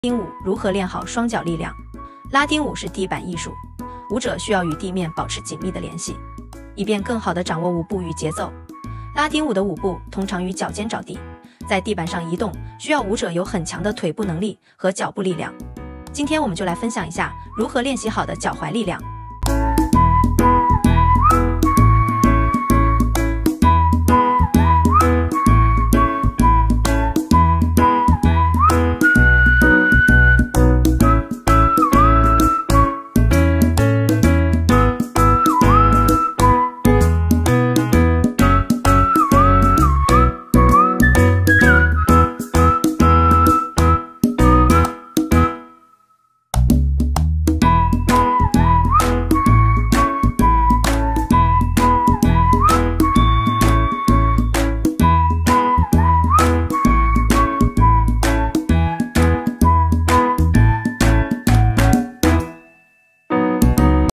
丁舞如何练好双脚力量？拉丁舞是地板艺术，舞者需要与地面保持紧密的联系，以便更好地掌握舞步与节奏。拉丁舞的舞步通常与脚尖着地，在地板上移动，需要舞者有很强的腿部能力和脚部力量。今天我们就来分享一下如何练习好的脚踝力量。